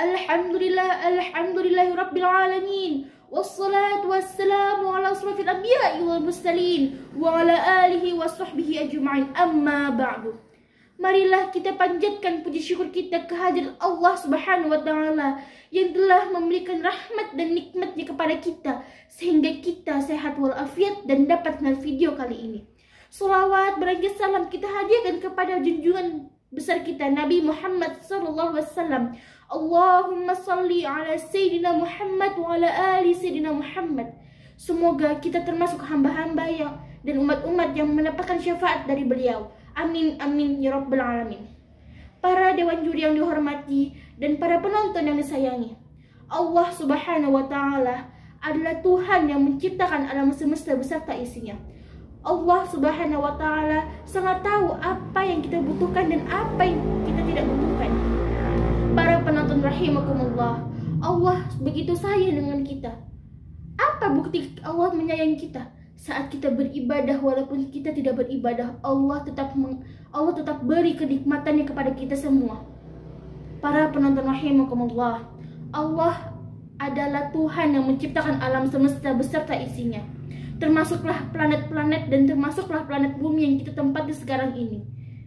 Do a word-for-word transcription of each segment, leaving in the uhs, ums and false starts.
Alhamdulillah, alhamdulillahi rabbil alamin. Wassalatu wassalamu ala asrafil anbiya'i wal mursalin wa ala alihi wa sahbihi ajma'in. Amma ba'du. Marilah kita panjatkan puji syukur kita kehadirat Allah Subhanahu wa taala yang telah memberikan rahmat dan nikmatnya kepada kita sehingga kita sehat walafiat dan dapat menonton video kali ini. Salawat berangkat salam kita hadiahkan kepada junjungan besar kita Nabi Muhammad sallallahu alaihi wasallam. Allahumma salli ala Sayyidina Muhammad wa ala ali Sayyidina Muhammad. Semoga kita termasuk hamba-hamba yang dan umat-umat yang mendapatkan syafaat dari beliau. Amin amin ya rabbal alamin. Para dewan juri yang dihormati dan para penonton yang disayangi, Allah Subhanahu wa taala adalah Tuhan yang menciptakan alam semesta beserta isinya. Allah Subhanahu wa taala sangat tahu apa yang kita butuhkan dan apa yang kita tidak butuhkan. Para penonton rahimakumullah, Allah begitu sayang dengan kita. Apa bukti Allah menyayangi kita? Saat kita beribadah, walaupun kita tidak beribadah, Allah tetap meng, Allah tetap beri kenikmatannya kepada kita semua. Para penonton rahimakumullah, Allah adalah Tuhan yang menciptakan alam semesta beserta isinya. Termasuklah planet-planet dan termasuklah planet bumi yang kita tempati sekarang ini.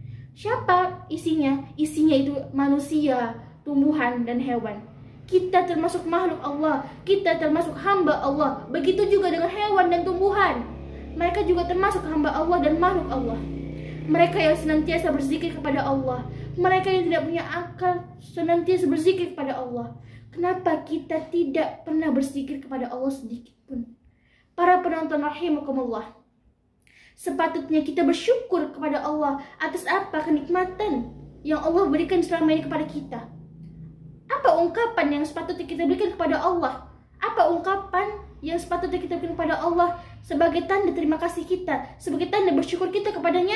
Siapa isinya? Isinya itu manusia, tumbuhan, dan hewan. Kita termasuk makhluk Allah, kita termasuk hamba Allah. Begitu juga dengan hewan dan tumbuhan. Mereka juga termasuk hamba Allah dan makhluk Allah. Mereka yang senantiasa berzikir kepada Allah, mereka yang tidak punya akal senantiasa berzikir kepada Allah. Kenapa kita tidak pernah berzikir kepada Allah sedikit pun? Para penonton rahimakumullah, sepatutnya kita bersyukur kepada Allah atas apa kenikmatan yang Allah berikan selama ini kepada kita. Apa ungkapan yang sepatutnya kita berikan kepada Allah? Apa ungkapan yang sepatutnya kita berikan kepada Allah sebagai tanda terima kasih kita, sebagai tanda bersyukur kita kepadanya?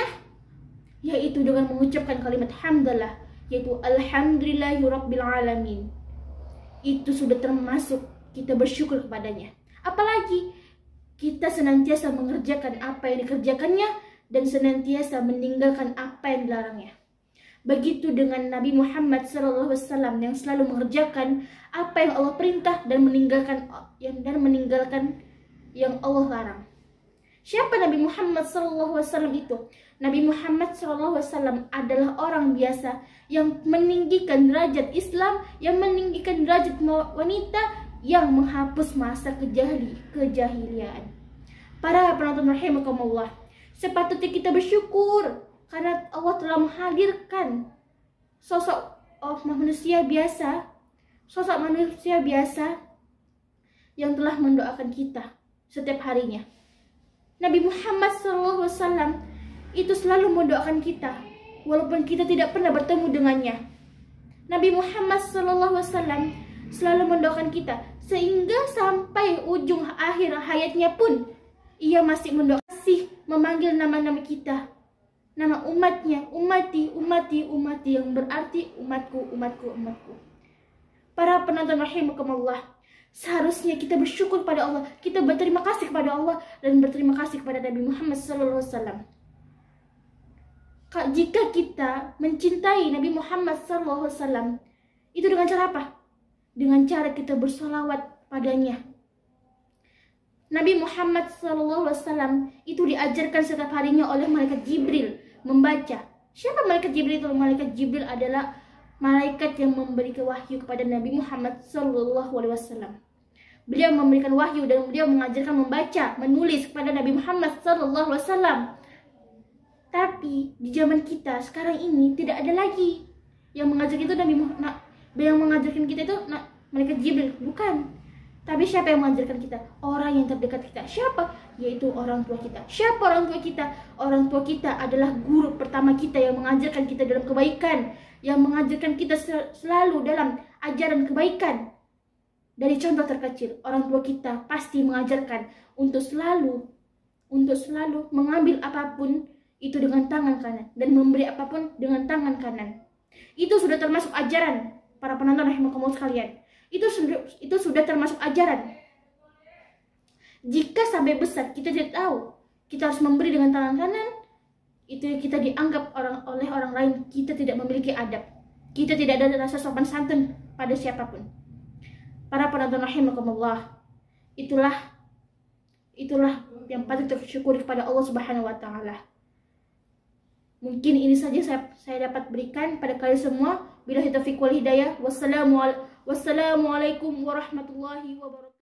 Yaitu dengan mengucapkan kalimat hamdalah, yaitu alhamdulillahi rabbil alamin. Itu sudah termasuk kita bersyukur kepadanya. Apalagi kita senantiasa mengerjakan apa yang dikerjakannya dan senantiasa meninggalkan apa yang dilarangnya. Begitu dengan Nabi Muhammad sallallahu alaihi wasallam yang selalu mengerjakan apa yang Allah perintah dan meninggalkan yang dan meninggalkan yang Allah larang. Siapa Nabi Muhammad sallallahu alaihi wasallam itu? Nabi Muhammad sallallahu alaihi wasallam adalah orang biasa yang meninggikan derajat Islam, yang meninggikan derajat wanita, yang menghapus masa kejahili, kejahiliaan. Para penonton rahimakumullah, sepatutnya kita bersyukur karena Allah telah menghadirkan sosok oh, manusia biasa, sosok manusia biasa yang telah mendoakan kita setiap harinya. Nabi Muhammad sallallahu alaihi wasallam itu selalu mendoakan kita walaupun kita tidak pernah bertemu dengannya. Nabi Muhammad sallallahu alaihi wasallam selalu mendoakan kita sehingga sampai ujung akhir hayatnya pun ia masih mendoakan, masih memanggil nama-nama kita, nama umatnya, umati, umati, umati, yang berarti umatku, umatku, umatku. Para penonton rahimakumullah, seharusnya kita bersyukur pada Allah, kita berterima kasih kepada Allah dan berterima kasih kepada Nabi Muhammad sallallahu alaihi wasallam. Jika kita mencintai Nabi Muhammad sallallahu alaihi wasallam, itu dengan cara apa? Dengan cara kita bersolawat padanya. Nabi Muhammad sallallahu alaihi wasallam itu diajarkan setiap harinya oleh malaikat Jibril membaca. Siapa malaikat Jibril itu? Malaikat Jibril adalah malaikat yang memberi wahyu kepada Nabi Muhammad sallallahu alaihi wasallam. Beliau memberikan wahyu dan beliau mengajarkan membaca, menulis kepada Nabi Muhammad sallallahu alaihi wasallam. Tapi di zaman kita sekarang ini tidak ada lagi yang mengajarkan itu Nabi Muhammad. Yang mengajarkan kita itu nah, malaikat Jibril, bukan. Tapi siapa yang mengajarkan kita? Orang yang terdekat kita. Siapa? Yaitu orang tua kita. Siapa orang tua kita? Orang tua kita adalah guru pertama kita yang mengajarkan kita dalam kebaikan, yang mengajarkan kita selalu dalam ajaran kebaikan. Dari contoh terkecil, orang tua kita pasti mengajarkan untuk selalu untuk selalu mengambil apapun itu dengan tangan kanan dan memberi apapun dengan tangan kanan. Itu sudah termasuk ajaran. Para penonton rahimakumullah sekalian, itu sudah itu sudah termasuk ajaran. Jika sampai besar kita tidak tahu kita harus memberi dengan tangan kanan, itu kita dianggap orang oleh orang lain kita tidak memiliki adab. Kita tidak ada rasa sopan santun pada siapapun. Para penonton rahimakumullah, itulah itulah yang patut tersyukuri kepada Allah Subhanahu wa taala. Mungkin ini saja saya, saya dapat berikan pada kalian semua. Billahi taufiq wal hidayah. Wassalamualaikum warahmatullahi wabarakatuh.